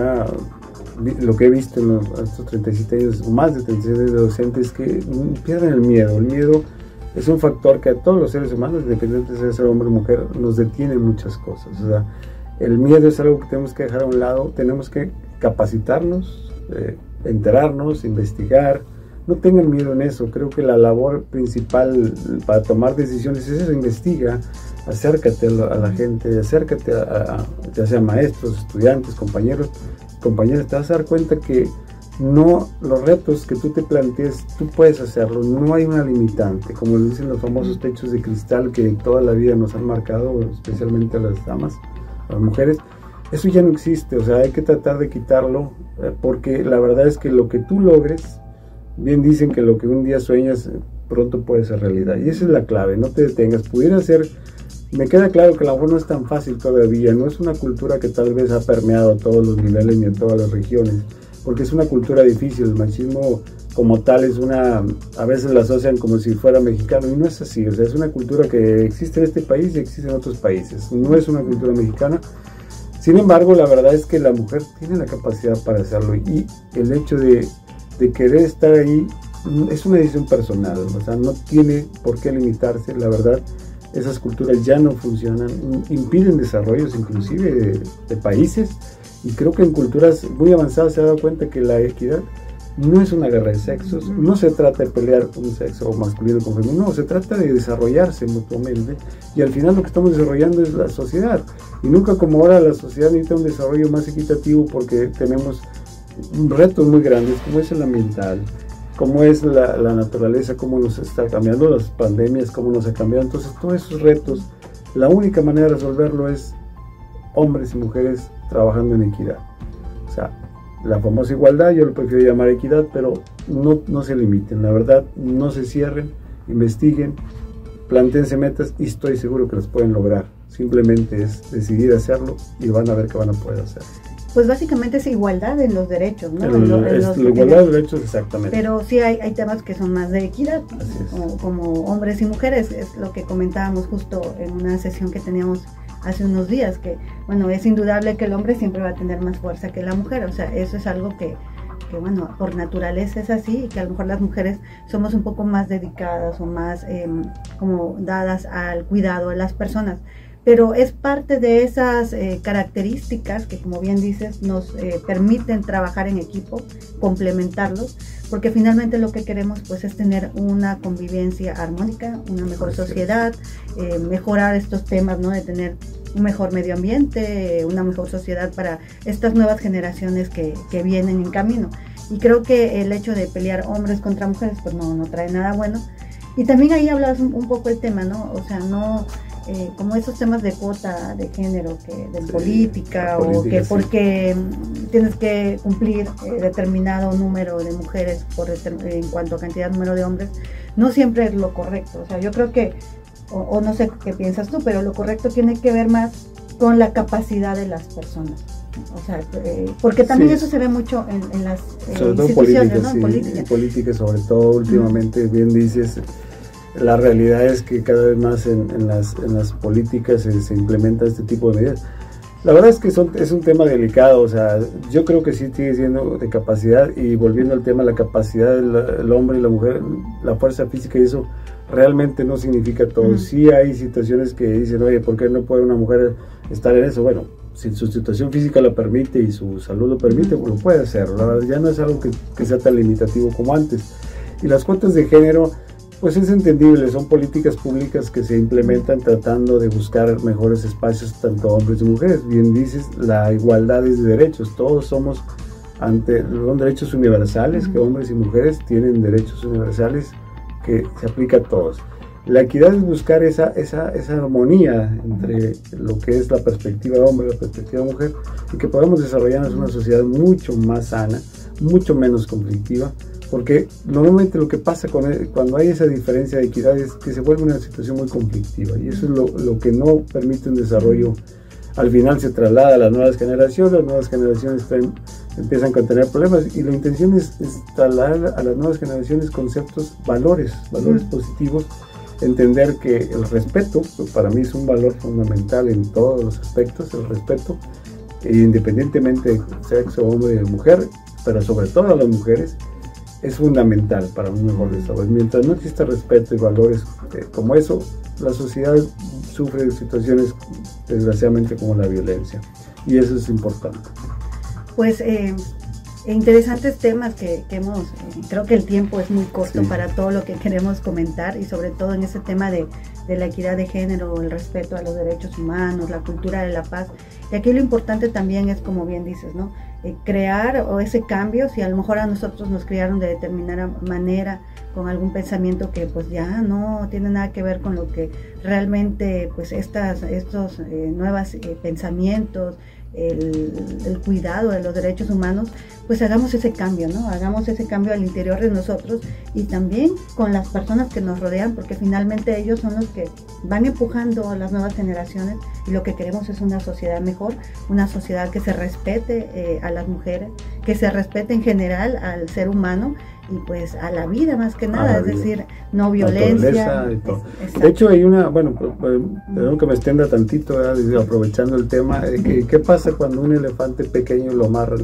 he visto en estos 37 años, o más de 37 años de docente, es que pierdan el miedo. El miedo es un factor que a todos los seres humanos, independientemente de ser hombre o mujer, nos detiene en muchas cosas. O sea, el miedo es algo que tenemos que dejar a un lado, tenemos que capacitarnos, enterarnos, investigar. No tengan miedo en eso. Creo que la labor principal para tomar decisiones es eso: investiga, acércate a la gente, acércate ya sea maestros, estudiantes, compañeros, compañeras. Te vas a dar cuenta que no, los retos que tú te plantees, tú puedes hacerlo, no hay una limitante, como lo dicen los famosos techos de cristal que toda la vida nos han marcado, especialmente a las damas, a las mujeres. Eso ya no existe, o sea, hay que tratar de quitarlo, porque la verdad es que lo que tú logres, bien dicen que lo que un día sueñas pronto puede ser realidad, y esa es la clave. No te detengas. Pudiera ser, me queda claro que a lo mejor no es tan fácil todavía, no es una cultura que tal vez ha permeado a todos los niveles ni en todas las regiones, porque es una cultura difícil. El machismo como tal es a veces la asocian como si fuera mexicano, y no es así. O sea, es una cultura que existe en este país y existe en otros países, no es una cultura mexicana. Sin embargo, la verdad es que la mujer tiene la capacidad para hacerlo, y el hecho de querer estar ahí es una decisión personal. O sea, no tiene por qué limitarse. La verdad, esas culturas ya no funcionan, impiden desarrollos inclusive de países, y creo que en culturas muy avanzadas se ha dado cuenta que la equidad no es una guerra de sexos, no se trata de pelear un sexo masculino con femenino, no, se trata de desarrollarse mutuamente, y al final lo que estamos desarrollando es la sociedad, y nunca como ahora la sociedad necesita un desarrollo más equitativo, porque tenemos retos muy grandes, como es el ambiental, como es la naturaleza, cómo nos está cambiando, las pandemias, cómo nos ha cambiado. Entonces todos esos retos, la única manera de resolverlo es hombres y mujeres trabajando en equidad. O sea, la famosa igualdad, yo lo prefiero llamar equidad, pero no se limiten, la verdad, no se cierren, investiguen, plantéense metas, y estoy seguro que las pueden lograr. Simplemente es decidir hacerlo y van a ver que van a poder hacerlo. Pues básicamente es igualdad en los derechos, ¿no? La igualdad de derechos, exactamente. Pero sí hay temas que son más de equidad, como hombres y mujeres, es lo que comentábamos justo en una sesión que teníamos hace unos días, que bueno, es indudable que el hombre siempre va a tener más fuerza que la mujer. O sea, eso es algo que bueno, por naturaleza es así, y que a lo mejor las mujeres somos un poco más dedicadas o más como dadas al cuidado de las personas. Pero es parte de esas características que, como bien dices, nos permiten trabajar en equipo, complementarlos, porque finalmente lo que queremos pues es tener una convivencia armónica, una mejor sociedad, mejorar estos temas, ¿no? De tener un mejor medio ambiente, una mejor sociedad para estas nuevas generaciones que vienen en camino. Y creo que el hecho de pelear hombres contra mujeres pues no trae nada bueno. Y también ahí hablabas un poco el tema, ¿no? O sea, no... como esos temas de cuota de género, de política, o que porque tienes que cumplir determinado número de mujeres en cuanto a cantidad, número de hombres, no siempre es lo correcto. O sea, yo creo que, o no sé qué piensas tú, pero lo correcto tiene que ver más con la capacidad de las personas. O sea, porque también eso se ve mucho en las instituciones, ¿no? En política sobre todo últimamente, bien dices. La realidad es que cada vez más en las políticas se implementa este tipo de medidas. La verdad es que es un tema delicado. O sea, yo creo que sí sigue siendo de capacidad, y volviendo al tema, la capacidad del hombre y la mujer, la fuerza física, y eso realmente no significa todo. Sí hay situaciones que dicen, oye, ¿por qué no puede una mujer estar en eso? Bueno, si su situación física lo permite y su salud lo permite, pues lo puede hacer. La verdad, ya no es algo que sea tan limitativo como antes. Y las cuotas de género, pues es entendible, son políticas públicas que se implementan tratando de buscar mejores espacios, tanto hombres y mujeres. Bien dices, la igualdad es de derechos, todos son derechos universales, que hombres y mujeres tienen derechos universales que se aplica a todos. La equidad es buscar esa armonía entre lo que es la perspectiva de hombre y la perspectiva de mujer, y que podamos desarrollarnos una sociedad mucho más sana, mucho menos conflictiva, porque normalmente lo que pasa cuando hay esa diferencia de equidad es que se vuelve una situación muy conflictiva, y eso es lo que no permite un desarrollo. Al final se traslada a las nuevas generaciones empiezan a tener problemas, y la intención es trasladar a las nuevas generaciones conceptos, valores positivos, entender que el respeto, pues para mí es un valor fundamental en todos los aspectos, el respeto, independientemente de sexo, hombre o mujer, pero sobre todo a las mujeres, es fundamental para un mejor desarrollo. Mientras no exista respeto y valores como eso, la sociedad sufre situaciones desgraciadamente como la violencia, y eso es importante. Pues interesantes temas que hemos, creo que el tiempo es muy corto para todo lo que queremos comentar, y sobre todo en ese tema de la equidad de género, el respeto a los derechos humanos, la cultura de la paz. Y aquí lo importante también es, como bien dices, ¿no? Crear o ese cambio, si a lo mejor a nosotros nos criaron de determinada manera, con algún pensamiento que pues ya no tiene nada que ver con lo que realmente pues estos nuevos pensamientos, el cuidado de los derechos humanos, pues hagamos ese cambio, ¿no? Hagamos ese cambio al interior de nosotros y también con las personas que nos rodean, porque finalmente ellos son los que van empujando a las nuevas generaciones, y lo que queremos es una sociedad mejor, una sociedad que se respete a las mujeres, que se respete en general al ser humano y pues a la vida más que nada, es decir, no violencia. De hecho hay perdón que me extienda tantito, aprovechando el tema, ¿qué pasa cuando un elefante pequeño lo amarran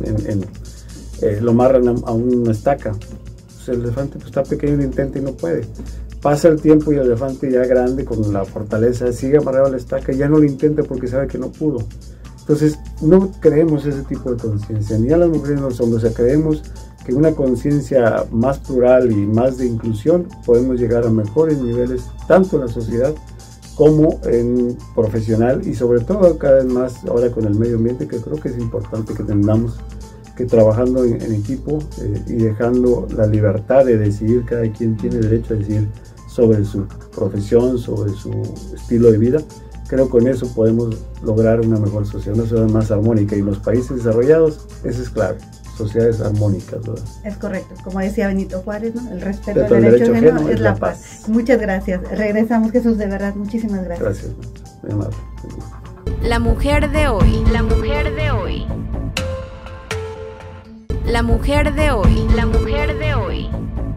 a una estaca? Pues el elefante pues, está pequeño, lo intenta y no puede. Pasa el tiempo y el elefante ya grande, con la fortaleza, sigue amarrado a la estaca y ya no lo intenta porque sabe que no pudo. Entonces no creemos ese tipo de conciencia, ni a las mujeres ni a los hombres. O sea, creemos que una conciencia más plural y más de inclusión podemos llegar a mejores niveles, tanto en la sociedad como en profesional, y sobre todo cada vez más ahora con el medio ambiente, que creo que es importante que tengamos que trabajando en equipo y dejando la libertad de decidir. Cada quien tiene derecho a decidir sobre su profesión, sobre su estilo de vida. Creo que con eso podemos lograr una mejor sociedad, una sociedad más armónica, y en los países desarrollados eso es clave. Sociedades armónicas, ¿verdad? Es correcto, como decía Benito Juárez, ¿no? El respeto al derecho ajeno es la paz. Muchas gracias. Regresamos, Jesús, de verdad, muchísimas gracias. Gracias, muy amable. La mujer de hoy. La mujer de hoy. La mujer de hoy. La mujer de hoy.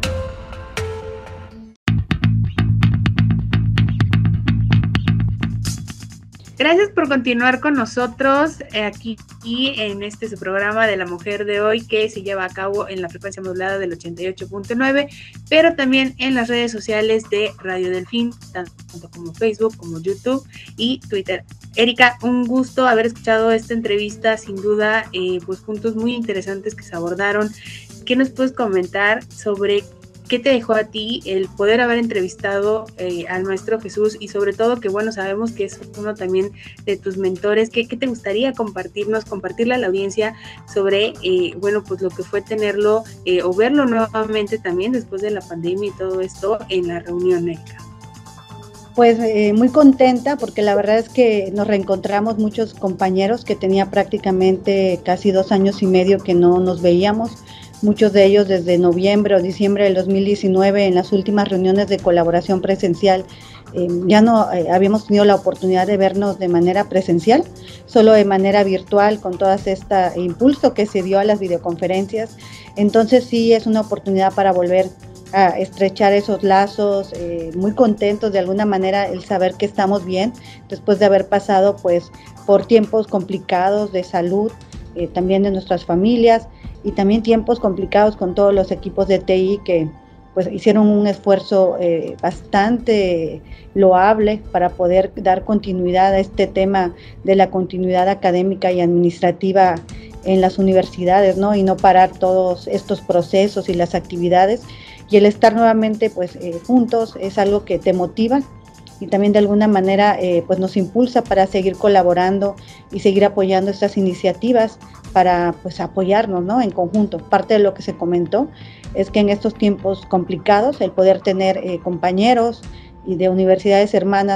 Gracias por continuar con nosotros aquí en su programa de La Mujer de Hoy, que se lleva a cabo en la frecuencia modulada del 88.9, pero también en las redes sociales de Radio Delfín, tanto como Facebook, como YouTube y Twitter. Erika, un gusto haber escuchado esta entrevista, sin duda, pues puntos muy interesantes que se abordaron. ¿Qué nos puedes comentar sobre qué te dejó a ti el poder haber entrevistado al maestro Jesús, y sobre todo que, bueno, sabemos que es uno también de tus mentores? ¿Qué te gustaría compartirle a la audiencia sobre, pues lo que fue tenerlo o verlo nuevamente también después de la pandemia y todo esto en la reunión, Erika? Pues muy contenta, porque la verdad es que nos reencontramos muchos compañeros que tenía prácticamente casi 2 años y medio que no nos veíamos. Muchos de ellos desde noviembre o diciembre del 2019, en las últimas reuniones de colaboración presencial, ya no habíamos tenido la oportunidad de vernos de manera presencial, solo de manera virtual, con todo este impulso que se dio a las videoconferencias. Entonces sí es una oportunidad para volver a estrechar esos lazos, muy contentos de alguna manera el saber que estamos bien, después de haber pasado pues por tiempos complicados de salud, también de nuestras familias, y también tiempos complicados con todos los equipos de TI que pues hicieron un esfuerzo bastante loable para poder dar continuidad a este tema de la continuidad académica y administrativa en las universidades, ¿no? Y no parar todos estos procesos y las actividades, y el estar nuevamente pues juntos es algo que te motiva y también de alguna manera pues nos impulsa para seguir colaborando y seguir apoyando estas iniciativas para pues apoyarnos, ¿no? En conjunto. Parte de lo que se comentó es que en estos tiempos complicados el poder tener compañeros y de universidades hermanas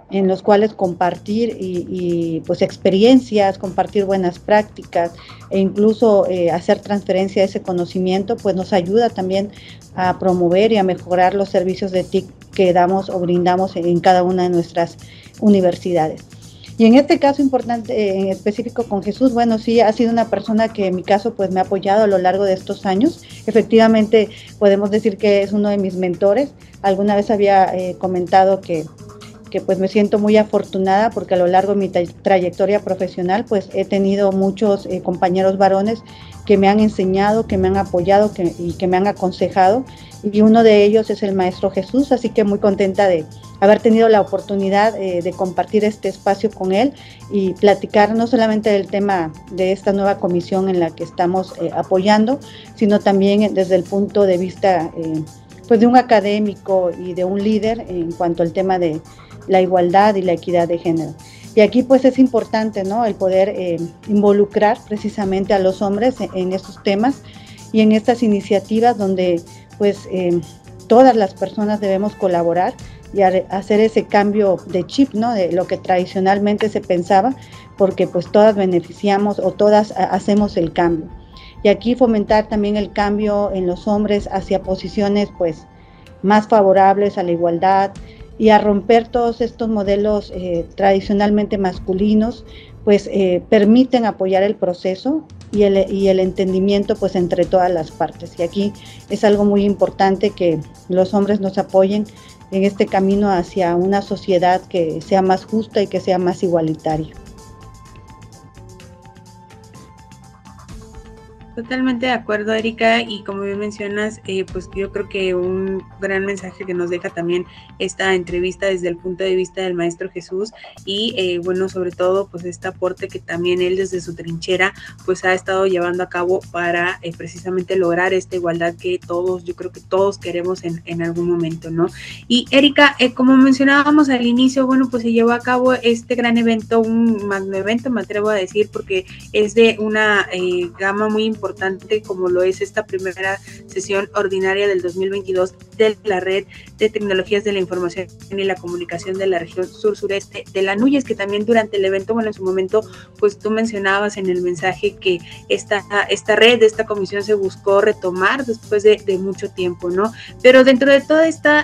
en los cuales compartir y pues experiencias, compartir buenas prácticas e incluso hacer transferencia de ese conocimiento, pues nos ayuda también a promover y a mejorar los servicios de TIC que damos o brindamos en cada una de nuestras universidades. Y en este caso importante, en específico con Jesús, bueno, sí ha sido una persona que en mi caso pues me ha apoyado a lo largo de estos años. Efectivamente podemos decir que es uno de mis mentores. Alguna vez había comentado que pues me siento muy afortunada porque a lo largo de mi trayectoria profesional pues he tenido muchos compañeros varones que me han enseñado, que me han apoyado y que me han aconsejado, y uno de ellos es el maestro Jesús, así que muy contenta de haber tenido la oportunidad de compartir este espacio con él y platicar no solamente del tema de esta nueva comisión en la que estamos apoyando, sino también desde el punto de vista pues de un académico y de un líder en cuanto al tema de la igualdad y la equidad de género. Y aquí pues es importante, ¿no?, el poder involucrar precisamente a los hombres en estos temas y en estas iniciativas donde pues todas las personas debemos colaborar y hacer ese cambio de chip, ¿no?, de lo que tradicionalmente se pensaba, porque pues todas beneficiamos o todas hacemos el cambio. Y aquí fomentar también el cambio en los hombres hacia posiciones pues más favorables a la igualdad, y a romper todos estos modelos tradicionalmente masculinos, pues permiten apoyar el proceso y el entendimiento pues entre todas las partes. Y aquí es algo muy importante que los hombres nos apoyen en este camino hacia una sociedad que sea más justa y que sea más igualitaria. Totalmente de acuerdo, Erika, y como bien mencionas, pues yo creo que un gran mensaje que nos deja también esta entrevista desde el punto de vista del maestro Jesús y bueno, sobre todo pues este aporte que también él desde su trinchera pues ha estado llevando a cabo para precisamente lograr esta igualdad que todos, yo creo que todos queremos en algún momento, ¿no? Y Erika, como mencionábamos al inicio, bueno, pues se llevó a cabo este gran evento, un magno evento, me atrevo a decir, porque es de una gama muy importante como lo es esta primera sesión ordinaria del 2022 de la Red de Tecnologías de la Información y la Comunicación de la región sur-sureste de la NUYES, que también durante el evento, bueno, en su momento, pues tú mencionabas en el mensaje que esta red, esta comisión se buscó retomar después de mucho tiempo, ¿no? Pero dentro de toda esta,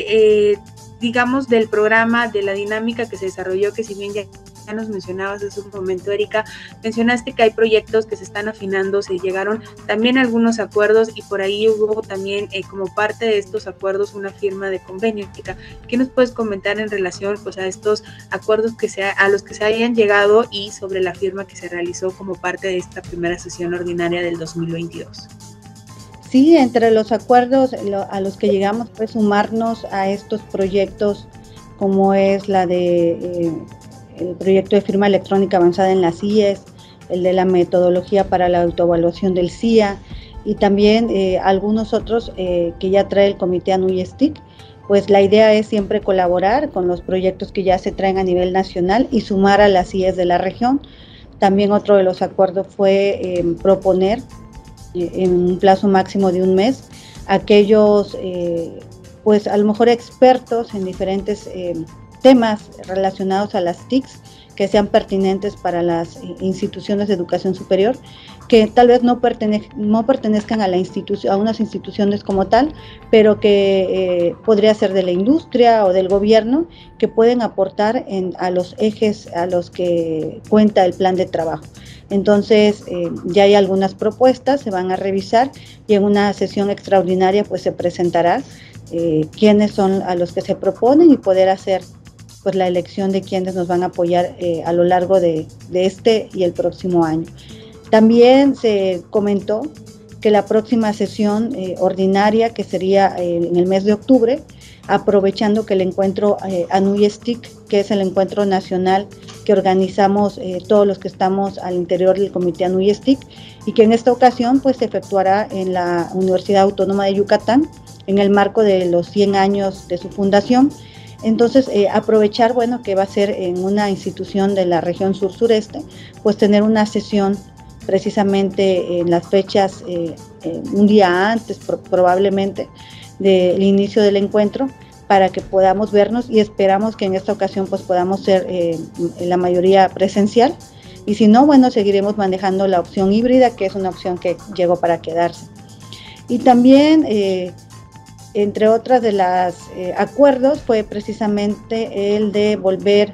digamos, del programa, de la dinámica que se desarrolló, que si bien ya nos mencionabas hace un momento, Erika, mencionaste que hay proyectos que se están afinando, se llegaron también a algunos acuerdos y por ahí hubo también como parte de estos acuerdos una firma de convenio. Erika, ¿qué nos puedes comentar en relación pues a estos acuerdos a los que se hayan llegado y sobre la firma que se realizó como parte de esta primera sesión ordinaria del 2022? Sí, entre los acuerdos a los que llegamos pues sumarnos a estos proyectos como es la de el proyecto de firma electrónica avanzada en las CIES, el de la metodología para la autoevaluación del CIA y también algunos otros que ya trae el Comité ANUYES TIC. Pues la idea es siempre colaborar con los proyectos que ya se traen a nivel nacional y sumar a las CIES de la región. También otro de los acuerdos fue proponer en un plazo máximo de un mes aquellos pues a lo mejor expertos en diferentes temas relacionados a las TICs que sean pertinentes para las instituciones de educación superior, que tal vez no pertenezcan a unas instituciones como tal, pero que podría ser de la industria o del gobierno, que pueden aportar a los ejes a los que cuenta el plan de trabajo. Entonces ya hay algunas propuestas, se van a revisar y en una sesión extraordinaria pues se presentará quiénes son a los que se proponen y poder hacer pues la elección de quienes nos van a apoyar a lo largo de este y el próximo año. También se comentó que la próxima sesión ordinaria, que sería en el mes de octubre, aprovechando que el encuentro ANUYES TIC, que es el encuentro nacional que organizamos todos los que estamos al interior del Comité ANUYES TIC, y que en esta ocasión pues se efectuará en la Universidad Autónoma de Yucatán, en el marco de los 100 años de su fundación. Entonces, aprovechar, bueno, que va a ser en una institución de la región sur-sureste, pues tener una sesión precisamente en las fechas, un día antes probablemente del inicio del encuentro, para que podamos vernos, y esperamos que en esta ocasión pues podamos ser la mayoría presencial, y si no, bueno, seguiremos manejando la opción híbrida, que es una opción que llegó para quedarse. Y también, entre otras de los acuerdos, fue precisamente el de volver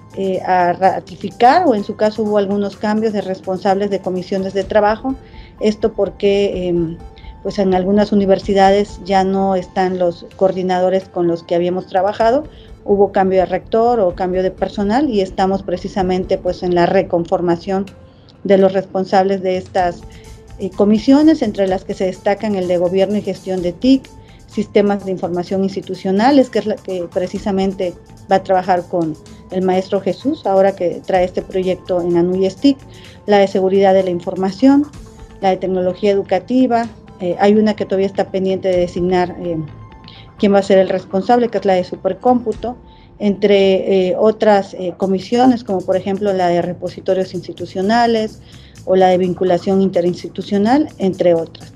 a ratificar, o en su caso hubo algunos cambios de responsables de comisiones de trabajo. Esto porque pues en algunas universidades ya no están los coordinadores con los que habíamos trabajado, hubo cambio de rector o cambio de personal, y estamos precisamente pues en la reconformación de los responsables de estas comisiones, entre las que se destacan el de Gobierno y Gestión de TIC, Sistemas de Información Institucionales, que es la que precisamente va a trabajar con el maestro Jesús, ahora que trae este proyecto en ANUYES TIC, la de Seguridad de la Información, la de Tecnología Educativa, hay una que todavía está pendiente de designar quién va a ser el responsable, que es la de Supercómputo, entre otras comisiones, como por ejemplo la de Repositorios Institucionales o la de Vinculación Interinstitucional, entre otras.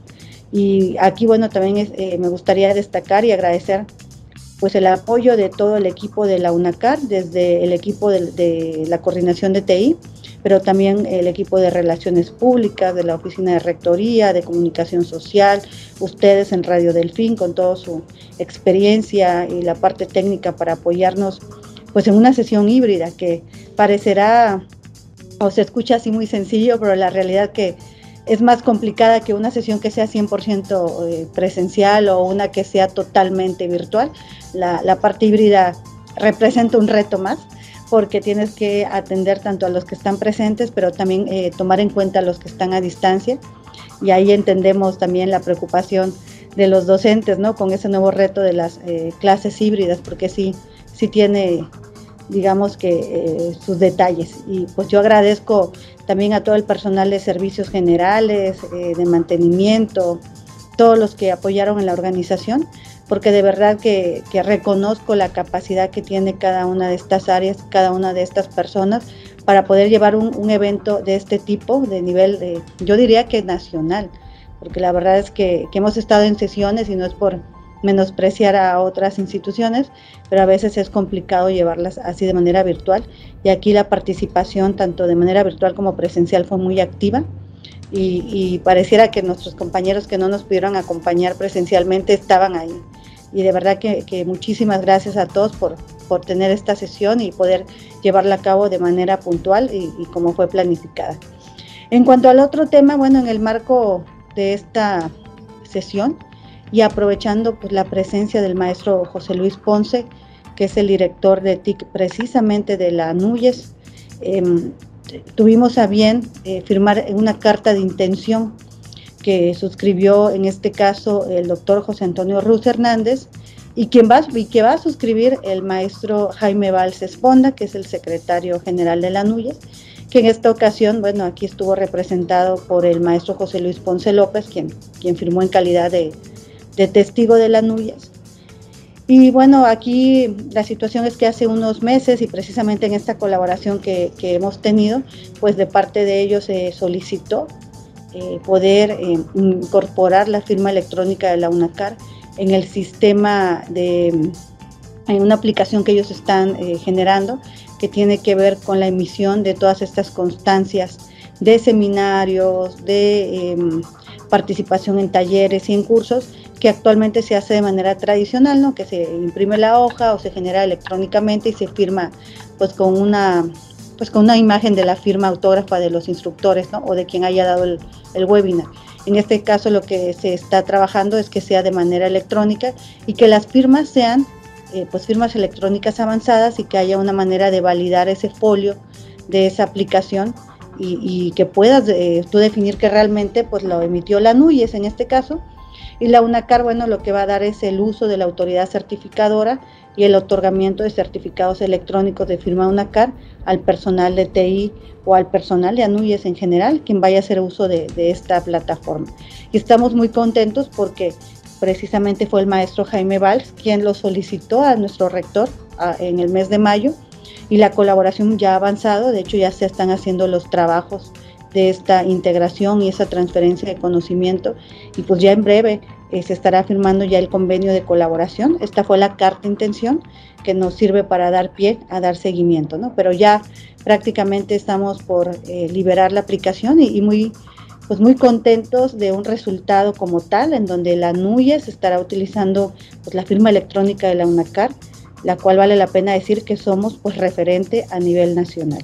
Y aquí, bueno, también me gustaría destacar y agradecer pues el apoyo de todo el equipo de la UNACAR, desde el equipo de la coordinación de TI, pero también el equipo de Relaciones Públicas, de la Oficina de Rectoría, de Comunicación Social, ustedes en Radio Delfín, con toda su experiencia y la parte técnica para apoyarnos pues en una sesión híbrida que parecerá o se escucha así muy sencillo, pero la realidad que es más complicada que una sesión que sea 100% presencial o una que sea totalmente virtual. La parte híbrida representa un reto más, porque tienes que atender tanto a los que están presentes, pero también tomar en cuenta a los que están a distancia, y ahí entendemos también la preocupación de los docentes, ¿no?, con ese nuevo reto de las clases híbridas, porque sí tiene, digamos que sus detalles. Y pues yo agradezco también a todo el personal de servicios generales, de mantenimiento, todos los que apoyaron en la organización, porque de verdad que reconozco la capacidad que tiene cada una de estas áreas, cada una de estas personas, para poder llevar un evento de este tipo, de nivel, yo diría que nacional, porque la verdad es que hemos estado en sesiones, y no es por menospreciar a otras instituciones, pero a veces es complicado llevarlas así de manera virtual, y aquí la participación tanto de manera virtual como presencial fue muy activa, y pareciera que nuestros compañeros que no nos pudieron acompañar presencialmente estaban ahí. Y de verdad que muchísimas gracias a todos por tener esta sesión y poder llevarla a cabo de manera puntual y como fue planificada. En cuanto al otro tema, bueno, en el marco de esta sesión y aprovechando pues la presencia del maestro José Luis Ponce, que es el director de TIC precisamente de la ANUYES, tuvimos a bien firmar una carta de intención que suscribió en este caso el doctor José Antonio Ruz Hernández, y que va a suscribir el maestro Jaime Valls Esponda, que es el secretario general de la ANUYES, que en esta ocasión, bueno, aquí estuvo representado por el maestro José Luis Ponce López, quien firmó en calidad de testigo de la ANUYES. Y bueno, aquí la situación es que hace unos meses, y precisamente en esta colaboración que hemos tenido, pues de parte de ellos se solicitó poder incorporar la firma electrónica de la UNACAR en el sistema en una aplicación que ellos están generando, que tiene que ver con la emisión de todas estas constancias de seminarios, de participación en talleres y en cursos, que actualmente se hace de manera tradicional, ¿no?, que se imprime la hoja o se genera electrónicamente y se firma pues con una imagen de la firma autógrafa de los instructores, ¿no?, o de quien haya dado el webinar. En este caso lo que se está trabajando es que sea de manera electrónica y que las firmas sean pues firmas electrónicas avanzadas, y que haya una manera de validar ese folio de esa aplicación y que puedas tú definir que realmente pues lo emitió la ANUYES en este caso. Y la UNACAR, bueno, lo que va a dar es el uso de la autoridad certificadora y el otorgamiento de certificados electrónicos de firma UNACAR al personal de TI o al personal de ANUYES en general, quien vaya a hacer uso de esta plataforma. Y estamos muy contentos porque precisamente fue el maestro Jaime Valls quien lo solicitó a nuestro rector en el mes de mayo, y la colaboración ya ha avanzado. De hecho ya se están haciendo los trabajos de esta integración y esa transferencia de conocimiento, y pues ya en breve se estará firmando ya el convenio de colaboración. Esta fue la carta de intención que nos sirve para dar pie a dar seguimiento, ¿no? Pero ya prácticamente estamos por liberar la aplicación y muy contentos de un resultado como tal, en donde la NUYES estará utilizando pues, la firma electrónica de la UNACAR, la cual vale la pena decir que somos pues referente a nivel nacional.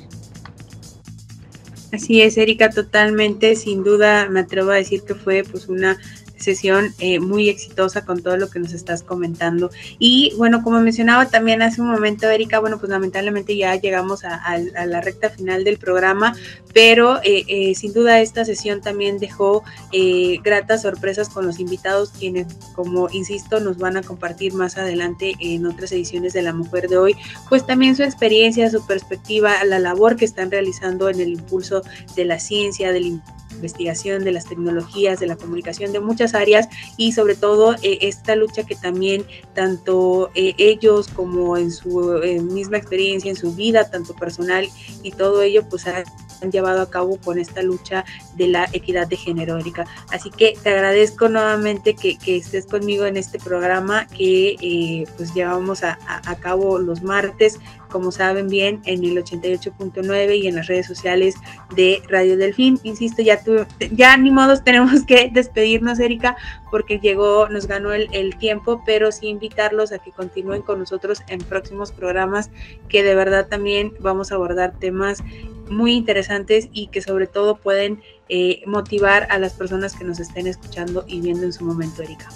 Así es, Erika, totalmente, sin duda me atrevo a decir que fue pues una sesión muy exitosa con todo lo que nos estás comentando. Y bueno, como mencionaba también hace un momento, Erika, bueno, pues lamentablemente ya llegamos a la recta final del programa, pero sin duda esta sesión también dejó gratas sorpresas con los invitados, quienes, como insisto, nos van a compartir más adelante en otras ediciones de La Mujer de Hoy, pues también su experiencia, su perspectiva, la labor que están realizando en el impulso de la ciencia, del investigación, de las tecnologías, de la comunicación, de muchas áreas, y sobre todo esta lucha que también tanto ellos como en su misma experiencia, en su vida, tanto personal y todo ello, pues han llevado a cabo con esta lucha de la equidad de género, Erika. Así que te agradezco nuevamente que estés conmigo en este programa que pues llevamos a cabo los martes, como saben bien, en el 88.9 y en las redes sociales de Radio Delfín. Insisto, ya ni modos, tenemos que despedirnos, Erika, porque nos ganó el tiempo, pero sí invitarlos a que continúen con nosotros en próximos programas, que de verdad también vamos a abordar temas muy interesantes y que sobre todo pueden motivar a las personas que nos estén escuchando y viendo en su momento, Erika.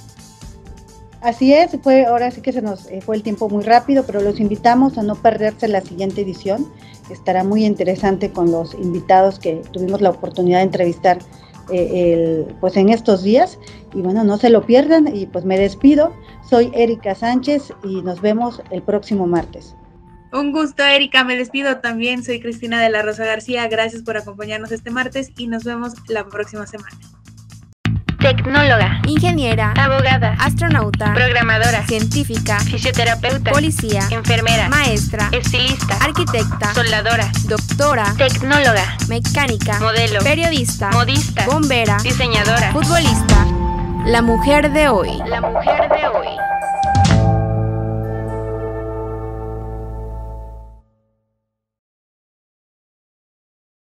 Así es, ahora sí que se nos fue el tiempo muy rápido, pero los invitamos a no perderse la siguiente edición. Estará muy interesante con los invitados que tuvimos la oportunidad de entrevistar pues en estos días. Y bueno, no se lo pierdan y pues me despido. Soy Erika Sánchez y nos vemos el próximo martes. Un gusto, Erika, me despido también. Soy Cristina de la Rosa García. Gracias por acompañarnos este martes y nos vemos la próxima semana. Tecnóloga, ingeniera, abogada, astronauta, programadora, científica, fisioterapeuta, policía, enfermera, maestra, estilista, arquitecta, soldadora, doctora, tecnóloga, mecánica, modelo, periodista, modista, bombera, diseñadora, futbolista. La mujer de hoy. La mujer de hoy.